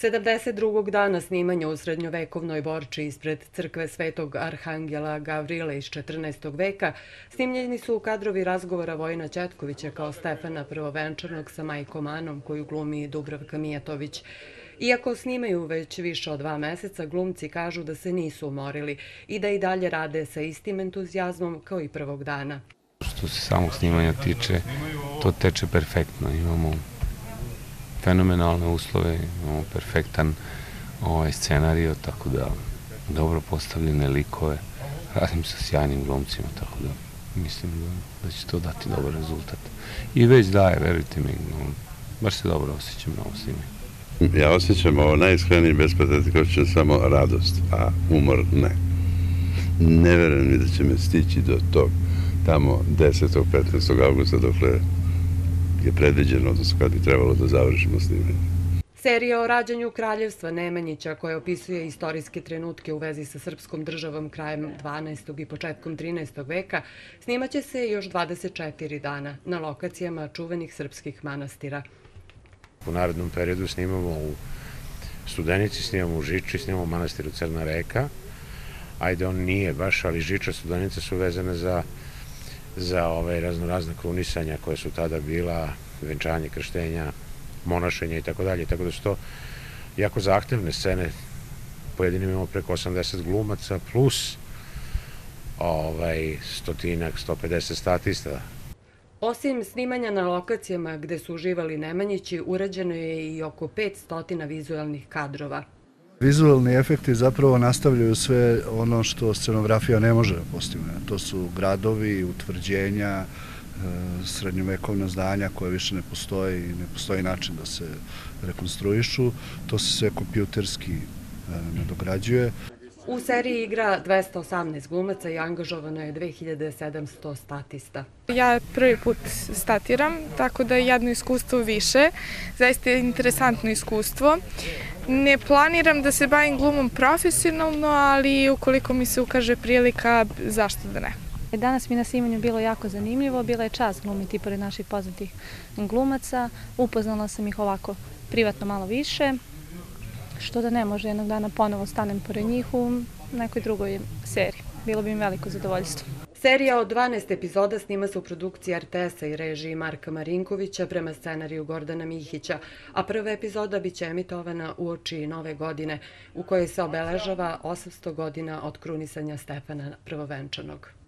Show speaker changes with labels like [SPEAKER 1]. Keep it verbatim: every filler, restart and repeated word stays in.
[SPEAKER 1] sedamdeset drugog dana snimanja u srednjovekovnoj Borči ispred crkve Svetog Arhangela Gavrile iz četrnaestog veka snimljeni su kadrovi razgovora Vojina Ćetkovića kao Stefana Prvovenčanog sa majkom Anom koju glumi Dubravka Mijatović. Iako snimaju već više od dva meseca, glumci kažu da se nisu umorili i da i dalje rade sa istim entuzijazmom kao i prvog dana.
[SPEAKER 2] Što se samog snimanja tiče, to teče perfektno. Imamo fenomenalne uslove, imamo perfektan ovaj, scenario, tako da dobro postavljene likove, radim sa sjajnim glumcima, tako da mislim da, da će to dati dobar rezultat. I već daje, verujte mi, no, baš se dobro osjećam na ovo snimanje.
[SPEAKER 3] Ja osjećam ovo najiskreniji, bez patetike, osjećam samo radost, a umor ne. Ne verujem mi da će me stići do tog tamo desetog petnaestog avgusta dokle je predviđeno, odnosno kad bi trebalo da završimo snimanje.
[SPEAKER 1] Serija o rađanju kraljevstva Nemanjića, koja opisuje istorijske trenutke u vezi sa srpskom državom krajem dvanaestog i početkom trinaestog veka, snimaće se još dvadeset četiri dana na lokacijama čuvenih srpskih manastira.
[SPEAKER 4] U narednom periodu snimamo u Studenici, snimamo u Žiči, snimamo u manastiru Crna reka. Ajde, on nije baš, ali Žiča, Studenica su vezane za za ove raznorazne krunisanja koje su tada bila, venčanje, krštenja, monašenja i tako dalje. Tako da su to jako zahtevne scene. Pojedinim imamo preko osamdeset glumaca plus ovaj, stotinak, sto pedeset statista.
[SPEAKER 1] Osim snimanja na lokacijama gde su uživali Nemanjići, urađeno je i oko petsto vizualnih kadrova.
[SPEAKER 5] Vizualni efekti zapravo nastavljaju sve ono što scenografija ne može da postigne. To su gradovi, utvrđenja, srednjovekovna zdanja koje više ne postoji i ne postoji način da se rekonstruišu. To se sve kompjuterski nadograđuje.
[SPEAKER 1] U seriji igra dvesta osamnaest glumaca i angažovano je dve hiljade sedamsto statista.
[SPEAKER 6] Ja prvi put statiram, tako da je jedno iskustvo više. Zaista je interesantno iskustvo. Ne planiram da se bavim glumom profesionalno, ali ukoliko mi se ukaže prilika, zašto da ne.
[SPEAKER 7] Danas mi na snimanju bilo jako zanimljivo, bila je čast glumiti pored naših poznatih glumaca. Upoznala sam ih ovako privatno malo više, što da ne, može jednog dana ponovo stanem pored njih u nekoj drugoj seriji. Bilo bi im veliko zadovoljstvo.
[SPEAKER 1] Serija od dvanaest epizoda snima se u produkciji R T S-a i režiji Marka Marinkovića prema scenariju Gordana Mihića, a prva epizoda biće emitovana uoči Nove godine, u kojoj se obeležava osamsto godina od krunisanja Stefana Prvovenčanog.